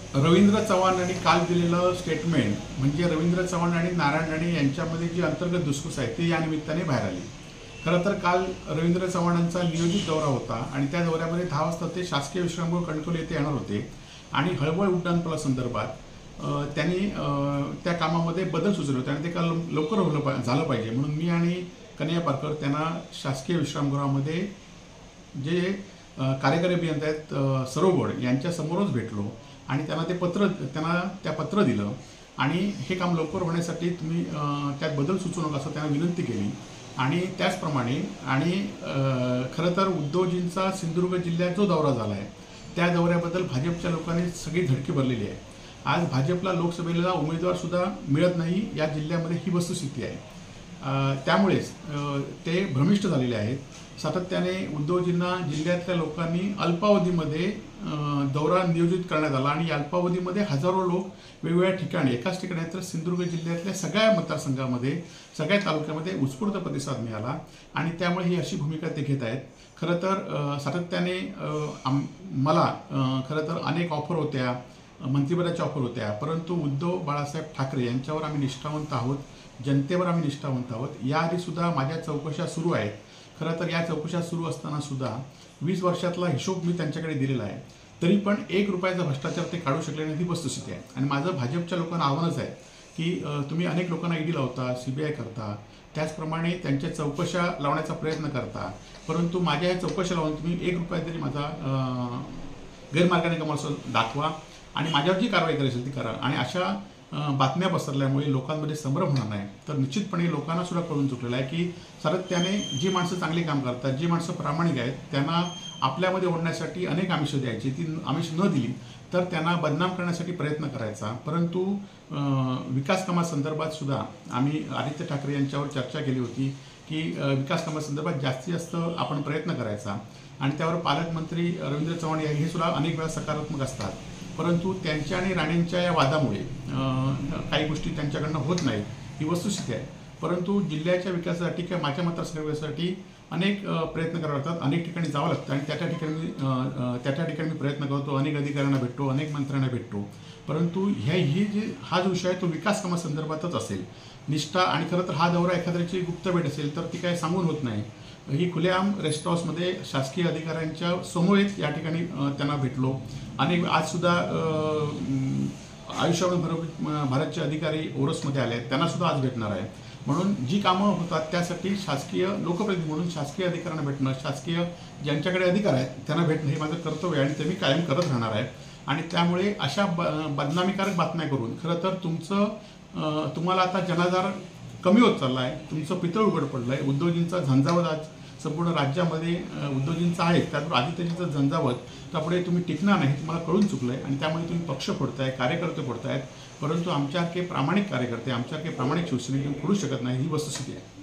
रवींद्र चव्हाण यांनी काल दिलेलं स्टेटमेंट म्हणजे रवींद्र चव्हाण आणि नारायण राणे यांच्यामध्ये जी अंतर्गत धुसफूस आहे ती या निमित्ताने बाहेर आली। खरं तर काल रवींद्र चव्हाणांचा नियोजित दौरा होता आणि त्या दौऱ्यामध्ये 10 वाजता ते शासकीय विश्रामगृह कणकवली येथे येणार होते आणि हळवळ उड्डाणपुलासंदर्भात त्यांनी त्या कामामध्ये बदल सुचवले होते आणि ते काल लवकर झालं पाहिजे म्हणून मी आणि कन्हैया पारकर त्यांना शासकीय विश्रामगृहामध्ये जे कार्यकारी अभियंता आहेत सरोगड यांच्या समोरच भेटलो आणि त्यांना पत्र दिलं आणि हे काम लवकर होण्यासाठी तुम्ही त्यात बदल सुचवू नका असं त्यांना विनंती केली आणि त्याचप्रमाणे आणि खरं तर उद्धवजींचा सिंधुदुर्ग जिल्ह्यात जो दौरा झाला आहे त्या दौऱ्याबद्दल भाजपच्या लोकांनी सगळी धडकी भरलेली आहे। आज भाजपला लोकसभेला उमेदवार सुद्धा मिळत नाही या जिल्ह्यामध्ये ही वस्तुस्थिती आहे। त्यामुळेच ते भ्रमिष्ट झालेले आहेत। सातत्याने उद्धवजींना जिल्ह्यातल्या लोकांनी अल्पावधीमध्ये दौरा नियोजित करण्यात आला आणि अल्पावधीमध्ये हजारो लोक वेगवेगळ्या ठिकाणी एकाच ठिकाणी तर सिंधुदुर्ग जिल्ह्यातल्या सगळ्या मतदारसंघामध्ये सगळ्या तालुक्यामध्ये उत्स्फूर्त प्रतिसाद मिळाला आणि त्यामुळे ही अशी भूमिका ते घेत आहेत। खरं तर सातत्याने मला खरं तर अनेक ऑफर होत्या, मंत्रिपदाच्या ऑफर होत्या, परंतु उद्धव बाळासाहेब ठाकरे यांच्यावर आम्ही निष्ठावंत आहोत, जनतेवर आम्ही निष्ठावंत आहोत। याआधी सुद्धा माझ्या चौकशा सुरू आहेत। खरं तर या चौकशा सुरू असताना सुद्धा 20 वर्षातला हिशोब मी त्यांच्याकडे दिलेला आहे, तरी पण 1 रुपयाचा भ्रष्टाचार ते काढू शकले नाही ही वस्तुस्थिती आहे। आणि माझं भाजपच्या लोकांना आव्हानच आहे की तुम्ही अनेक लोकांना ईडी लावता, सीबीआय करता, त्याचप्रमाणे त्यांच्या चौकशा लावण्याचा प्रयत्न करता, परंतु माझ्या या चौकशा लावून तुम्ही 1 रुपया तरी माझा गैरमार्गाने कमाल दाखवा आणि माझ्यावर जी कारवाई करायची ती करा। आणि अशा बातम्या पसरल्यामुळे लोकांमध्ये संभ्रम होणार नाही तर निश्चितपणे लोकांना सुद्धा कळून चुकलेलं आहे की सातत्याने जी माणसं चांगली काम करतात, जी माणसं प्रामाणिक आहेत त्यांना आपल्यामध्ये ओढण्यासाठी अनेक आमिष द्यायची, ती आमिष न दिली तर त्यांना बदनाम करण्यासाठी प्रयत्न करायचा। परंतु विकास कामासंदर्भात सुद्धा आम्ही आदित्य ठाकरे यांच्यावर चर्चा केली होती की विकास कामासंदर्भात जास्तीत जास्त आपण प्रयत्न करायचा आणि त्यावर पालकमंत्री रवींद्र चव्हाण हे सुद्धा अनेक वेळा सकारात्मक असतात, परंतु त्यांच्या आणि राणेंच्या या वादामुळे काही गोष्टी त्यांच्याकडनं होत नाहीत ही वस्तुस्थिती आहे। परंतु जिल्ह्याच्या विकासासाठी किंवा माझ्या मतदारसंघासाठी अनेक प्रयत्न करावे लागतात, अनेक ठिकाणी जावं लागतं आणि त्या ठिकाणी मी प्रयत्न करतो, अनेक अधिकाऱ्यांना भेटतो, अनेक मंत्र्यांना भेटतो, परंतु हा जो विषय आहे तो विकास कामासंदर्भातच असेल निष्ठा। आणि खरं तर हा दौरा एखाद्याची गुप्त भेट असेल तर ती काही सांगून होत नाही। ही खुलेआम रेस्ट हाऊसमध्ये शासकीय अधिकाऱ्यांच्या समोरच या ठिकाणी त्यांना भेटलो। अनेक आज सुद्धा आयुष्यभर भारतचे अधिकारी ओरसमध्ये आले आहेत, त्यांना सुद्धा आज भेटणार आहे। म्हणून जी कामं होतात त्यासाठी शासकीय लोकप्रतिनिधी म्हणून शासकीय अधिकाऱ्यांना भेटणं, शासकीय ज्यांच्याकडे अधिकार आहेत त्यांना भेटणं हे माझं कर्तव्य आहे आणि ते मी कायम करत राहणार आहे। आणि त्यामुळे अशा बदनामीकारक बातम्या करून खरं तर तुम्हाला आता जनाधार कमी होत चालला आहे, तुमचं पितळ उघड पडलं आहे। उद्धवजींचा झंझावत आज संपूर्ण राज्यामध्ये उद्धवजींचा आहे, त्याचबरोबर आदित्यजींचं झंझावत त्यापुढे तुम्ही टिकणार नाही तुम्हाला कळून चुकलं आहे आणि त्यामुळे तुम्ही पक्ष फोडताय, कार्यकर्ते फोडतायत, परंतु आमच्यासारखे प्रामाणिक कार्यकर्ते, आमच्यासारखे प्रामाणिक शिवसैनिक तुम्ही फोडू शकत नाही ही वस्तुस्थिती आहे।